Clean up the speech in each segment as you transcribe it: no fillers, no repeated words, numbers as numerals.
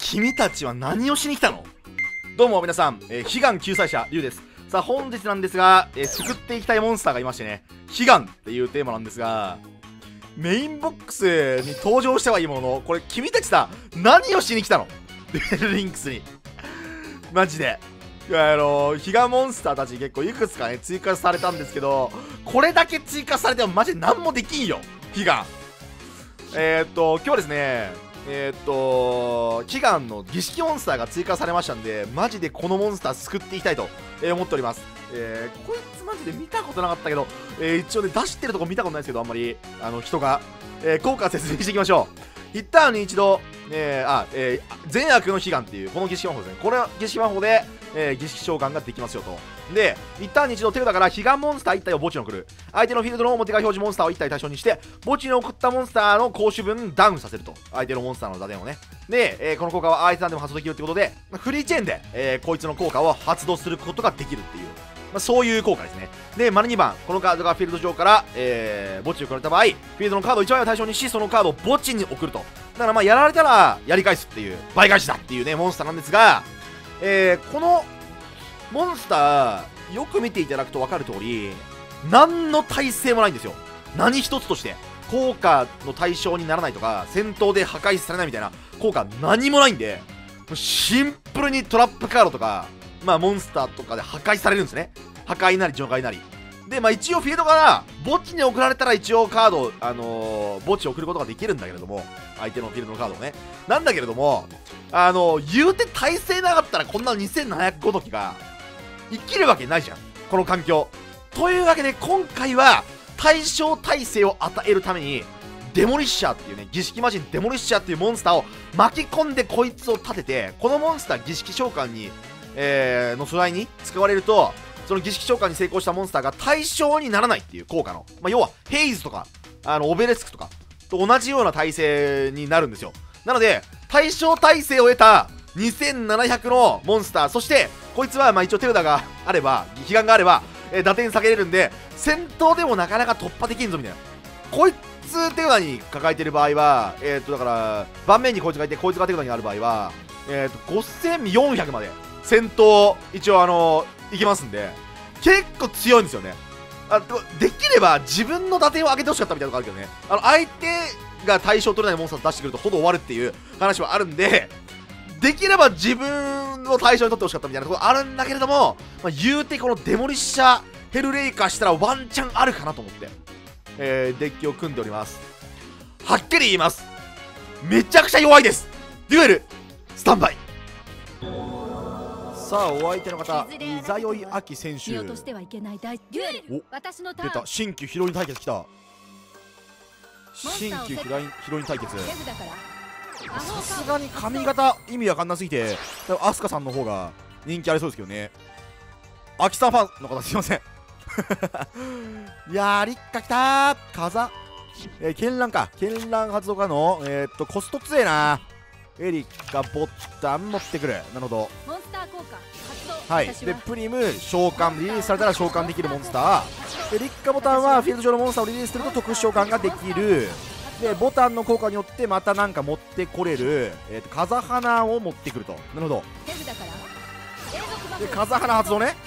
君たちは何をしに来たの？どうも皆さん、悲願救済者リュウです。さあ本日なんですが、救っていきたいモンスターがいましてね、悲願っていうテーマなんですが、メインボックスに登場してはいいものの、これ君たちさ、何をしに来たの？デュエルリンクスにマジで悲願モンスターたち結構いくつかね追加されたんですけど、これだけ追加されてもマジで何もできんよ悲願。今日はですね祈願の儀式モンスターが追加されましたんで、マジでこのモンスター救っていきたいと、思っております。こいつマジで見たことなかったけど、一応ね出してるとこ見たことないですけど、あんまり人が、効果説明していきましょう。一旦に一度、善悪の悲願っていうこの儀式魔法ですね。これは儀式魔法で、儀式召喚ができますよと。で、一旦に一度手札から悲願モンスター1体を墓地に送る。相手のフィールドの表側表示モンスターを1体対象にして、墓地に送ったモンスターの攻守分ダウンさせると。相手のモンスターの打点をね。で、この効果は相手なんでも発動できるってことで、フリーチェーンで、こいつの効果を発動することができるっていう、そういう効果ですね。で、丸2番、このカードがフィールド上から、墓地に送られた場合、フィールドのカード1枚を対象にし、そのカードを墓地に送ると。だからやられたらやり返すっていう、倍返しだっていうね、モンスターなんですが、このモンスター、よく見ていただくと分かる通り、何の耐性もないんですよ。何一つとして。効果の対象にならないとか、戦闘で破壊されないみたいな効果何もないんで、シンプルにトラップカードとか、モンスターとかで破壊されるんですね。破壊なり除外なり。で、一応フィールドから墓地に送られたら一応カード、墓地を送ることができるんだけれども、相手のフィールドのカードをね。なんだけれども、言うて耐性なかったらこんな2700ごときが生きるわけないじゃん。この環境。というわけで今回は対象耐性を与えるために、デモリッシャーっていうね、儀式魔人デモリッシャーっていうモンスターを巻き込んでこいつを立てて、このモンスター儀式召喚に、の素材に使われると、その儀式召喚に成功したモンスターが対象にならないっていう効果の、要はヘイズとかオベレスクとかと同じような耐性になるんですよ。なので対象耐性を得た2700のモンスター、そしてこいつは一応手札があれば、悲願があれば、打点下げれるんで、戦闘でもなかなか突破できんぞみたいな。こいつ手札に抱えてる場合は、だから盤面にこいつがいて、こいつが手札にある場合は、5400まで戦闘一応いきますんで、結構強いんですよね。できれば自分の打点を上げてほしかったみたいなとこあるけどね、相手が対象取れないモンスターを出してくるとほど終わるっていう話はあるんで、できれば自分の対象に取ってほしかったみたいなところあるんだけれども、言うてこのデモリッシャーヘルレイカーしたらワンチャンあるかなと思って、デッキを組んでおります。はっきり言います、めちゃくちゃ弱いです。デュエルスタンバイ。さあお相手の方、イザヨイアキ選手。お、出た、新旧ヒロイン対決来た。新旧ヒロイン対決。さすがに髪型意味わかんなすぎて、アスカさんの方が人気ありそうですけどね。アキさんファンの方すいませんいやー、リッカ来たー。風絢爛か、絢爛発動からのコスト強えな。エリカボタン持ってくる。なるほど。はい。でプリム召喚、リリースされたら召喚できるモンスターで、リッカボタンはフィールド上のモンスターをリリースすると特殊召喚ができる。でボタンの効果によってまたなんか持ってこれる、風花を持ってくると。なるほど。で風花発動ね。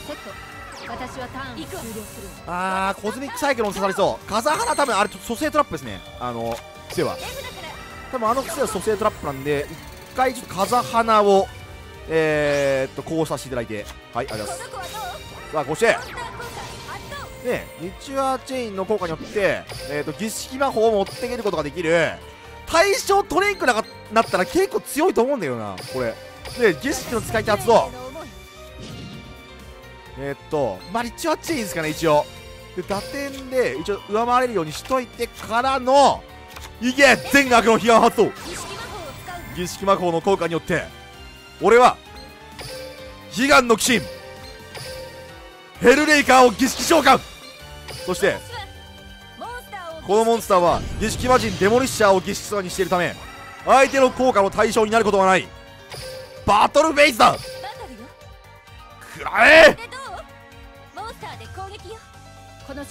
コズミックサイクロン刺されそう。風花多分あれ蘇生トラップですね。癖は多分癖は蘇生トラップなんで、一回ちょっと風花をこうさせていただいて、はい、ありがとうございます。さあこうしてね、リチュアチェインの効果によって儀式魔法を持っていけることができる。対象トレイクなったら結構強いと思うんだよなこれで。儀式の使い手発動、リチュアチェインですかね一応で、打点で一応上回れるようにしといてからの、いけ全悪の悲願発動。儀式魔法の効果によって俺は悲願の鬼神ヘルレイカーを儀式召喚。そしてこのモンスターは儀式魔人デモリッシャーを儀式召喚にしているため、相手の効果の対象になることはない。バトルフェイスだ。くらえ。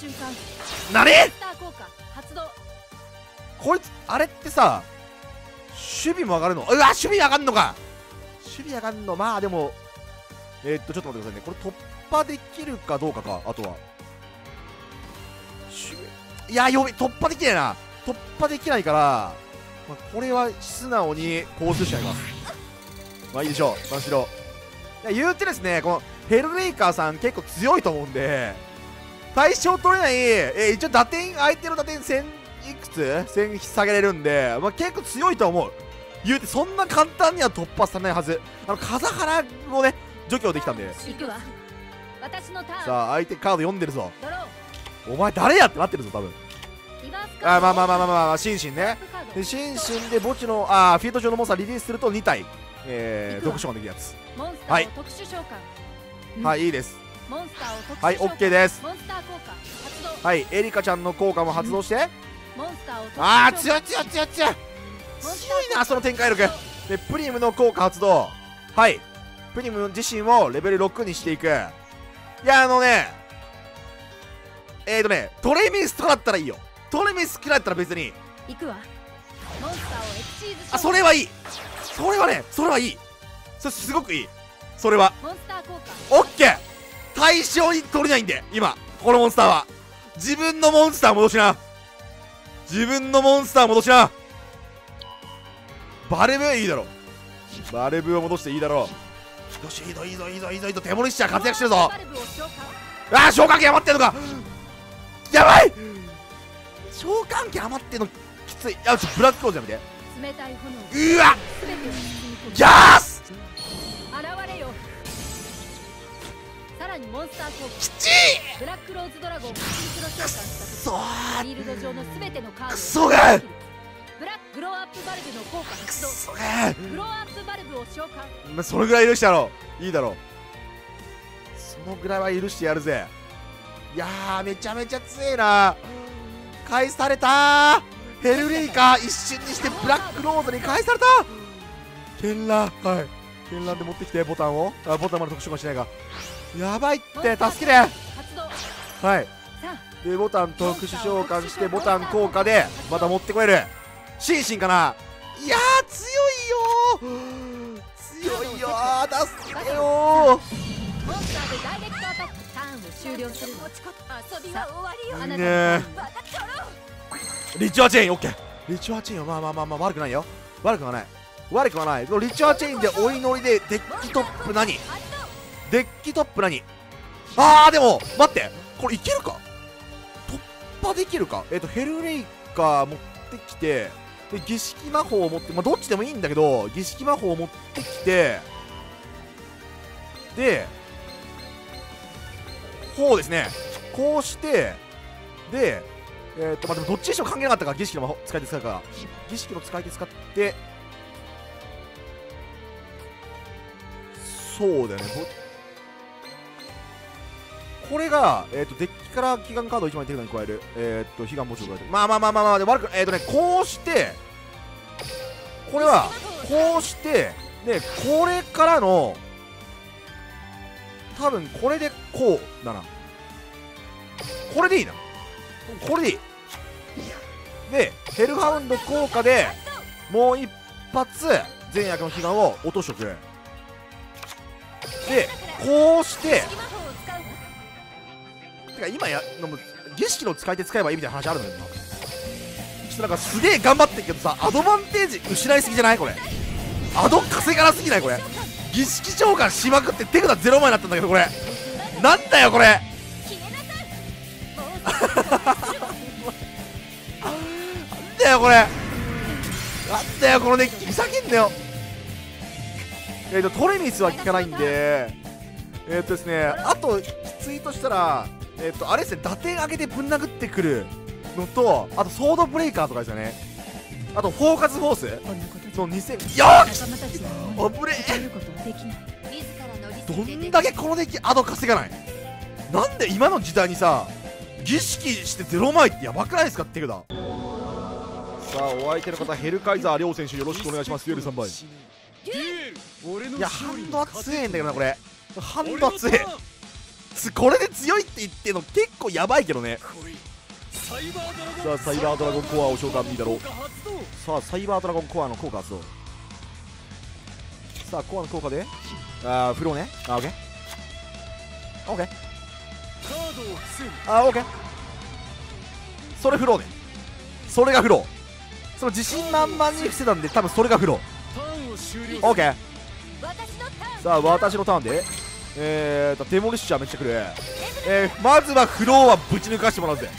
何こいつあれってさ、 守備も上がるの。うわ、守備上がんのか。守備上がんの。まあでもちょっと待ってくださいね。これ突破できるかどうかか。あとは守備、いや、突破できないな。突破できないから、まあ、これは素直にこうするしかあります。まあいいでしょう、三四郎。言うてですね、このヘルレイカーさん結構強いと思うんで、対象取れない、一応相手の打点1000いくつ ?1000 下げれるんで、まあ、結構強いと思う。言うてそんな簡単には突破されないはず。風原をね除去できたんで。さあ相手カード読んでるぞ。お前誰やってなってるぞ多分。まあシンシンね。でシンシンで墓地のフィールド上のモンスターリリースすると2体特殊召喚できるやつ。はいはい、いいです。はい、オッケーです。はい、エリカちゃんの効果も発動して、強いなその展開力で。プリムの効果発動。はい、プリム自身をレベル6にしていく。いやトレミスとかだったらいいよ。トレミスくらいだったら別にそれはいい。それはいい。それすごくいい。それはオッケー。対象に取れないんで今このモンスターは自分のモンスター戻しな。バルブいいだろ。バルブを戻していいだろう。よし、いいぞ。手モリッシャー活躍してるぞ。召喚機余ってんのか。やばい、召喚機余ってんのきつい。ブラックローズやめて。うわギャースきちー。ブラックローズドラゴンをシンクロ召喚したフィールド上のすべてのカードをクソがブラックグローアップバルブの効果発動。クソがグローアップバルブを召喚。そのぐらい許してやろう。いいだろう。そのぐらいは許してやるぜ。いやーめちゃめちゃ強えな。返されたー。ヘルレイカー一瞬にしてブラックローズに返された。剣乱、はい、剣乱で持ってきてボタンをボタンまで特殊化しないがやばいって助けて。はいでボタン特殊召喚してボタン効果でまた持ってこれる。シンシンかな。いやー強いよー助けてよー。モンスターでダイレクトアタックターンを終了する。遊びは終わりよ。いいね。リチュアチェインオッケー。リチュアチェインはまあ悪くないよ。悪くはない。リチュアチェインでお祈りでデッキトップ何。でも待って、これいけるか。突破できるか。ヘルレイカー持ってきてで儀式魔法を持って、どっちでもいいんだけど儀式魔法を持ってきてでこうですね、こうしてででもどっちにしても関係なかったから儀式の使い手使うから、儀式の使い手使ってそうだよね。これがデッキから祈願カードを1枚手札に加える悲願墓地を加える。で悪くこうしてこれはこうしてでこれからの多分これでこうだな。これでいいな。これでいいでヘルハウンド効果でもう一発善悪の悲願を落としとく。でこうしててか今儀式の使い手使えばいいみたいな話あるのよ。ちょっとなんかすげえ頑張ってるけどさ、アドバンテージ失いすぎじゃないこれ。アド稼がなすぎないこれ。儀式召喚しまくって手札0枚になったんだけどこれなんだよこれなんだよこれなんだよこのデッキふざけんなよ。トレミスは効かないんでですね、あときついとしたらあれですね、打点上げてぶん殴ってくるのと、あとソードブレイカーとかですよね。あとフォーカスフォースその2000よーしおぶれどんだけこのデッキアド稼がない。なんで今の時代にさ儀式して0枚ってやばくないですかっていうだ。さあお相手の方ヘルカイザー両選手よろしくお願いします。デュエル3倍。いやハンドは強いんだけどなこれ。ハンドは強い。これで強いって言ってんの結構やばいけどね。さあサイバードラゴンコアを召喚いいだろう。 さあサイバードラゴンコアの効果発動。さあコアの効果でフローね。オッケーオッケーオッケー。それフローね。それがフロー。その自信満々に伏せたんで多分それがフロー。オッケー。さあ私のターンでデモリッシャーめっちゃくる。まずはフローはぶち抜かしてもらうぜ。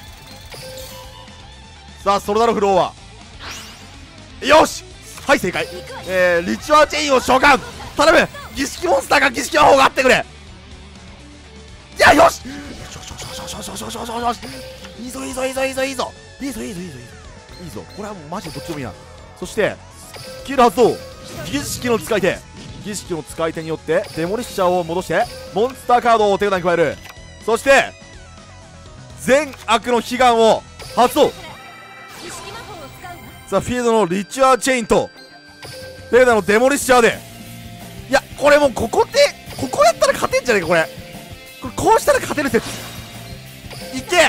さあそれだろフローは。よし、はい正解。リチュアーチェインを召喚。頼む、儀式モンスターが儀式魔法があってくれ。いやよしよしよしよしよしよしよしよしよしよし、いいぞいいぞいいぞいいぞいいぞいいぞいいぞいいぞいいぞいいぞ。これはもうマジでどっちでもいいな。そしてスキル発動。儀式の使い手。儀式の使い手によってデモリッシャーを戻してモンスターカードを手札に加える。そして善悪の悲願を発動。さあフィールドのリチュアーチェインと手札のデモリッシャーで、いやこれもうここやったら勝てんじゃねえか。これこうしたら勝てる説いけ。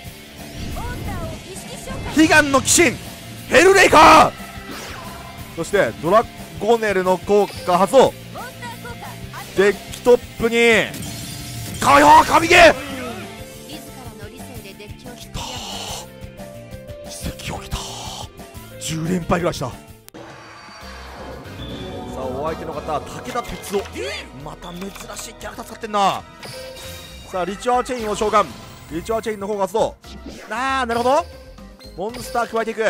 悲願の鬼神ヘルレイカー。そしてドラゴネルの効果発動。デッキトップに火曜神ゲー。奇跡起きた。10連敗ぐらいした。さあお相手の方は武田鉄夫。また珍しいキャラクター使ってんな。さあリチュアーチェインを召喚。リチュアーチェインの方が発動。なるほど、モンスター加えていく。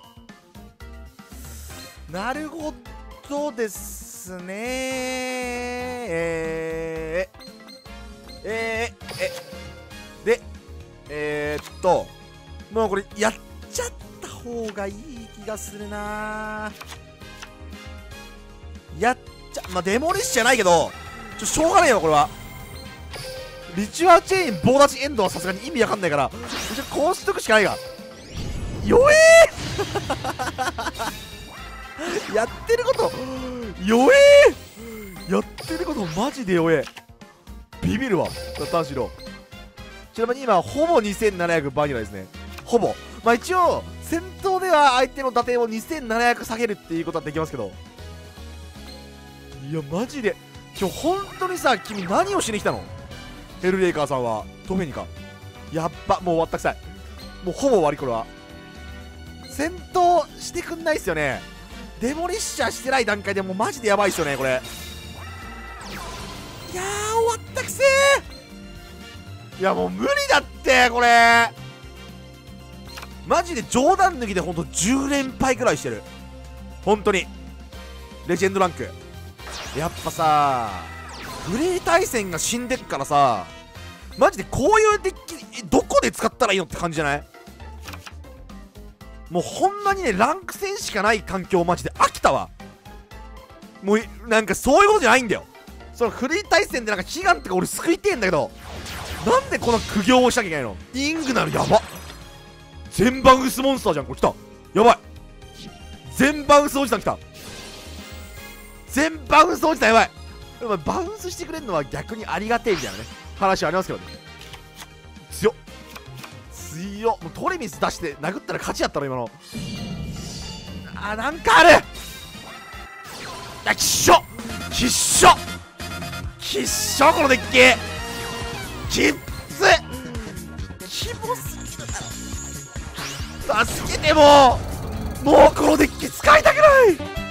なるほどですね。でもうこれやっちゃった方がいい気がするな。まあデモリッシュじゃないけどしょうがねえよこれは。リチュアーチェイン棒立ちエンドはさすがに意味わかんないからこうしとくしかないが。弱えーやってること弱えー。やってることマジで弱え。ビビるわ。田代ちなみに今ほぼ2700バニラですね。ほぼ。まあ一応戦闘では相手の打点を2700下げるっていうことはできますけど、いやマジで今日本当にさ、君何をしに来たのヘルレイカーさんは。トフェニかやっば、もう終わったくさい。もうほぼ終わり。これは戦闘してくんないっすよね。デモリッシャーしてない段階でもうマジでやばいっすよねこれ。いやー終わったくせー。いやもう無理だってこれ。マジで冗談抜きでほんと10連敗くらいしてる。本当にレジェンドランクやっぱさ、フリー対戦が死んでっからさ、マジでこういうデッキどこで使ったらいいのって感じじゃない？もうほんまにね、ランク戦しかない環境マジで飽きたわ。もうなんかそういうことじゃないんだよ。そのフリー対戦でなんか悲願とか俺救いてえんだけど、なんでこの苦行をしなきゃいけないの。イングナルやば。全バウンスモンスターじゃんこれ。来た、やばい。全バウンスおじさん来た。全バウンスおじさんやばい。でもバウンスしてくれるのは逆にありがてえみたいなね話はありますけどね。強っ強っ。もうトレミス出して殴ったら勝ちやったの今の。なんかある。いやきっしょきっしょきっしょこのデッキきっつキモすぎるだろ。助けてもうこのデッキ使いたくない。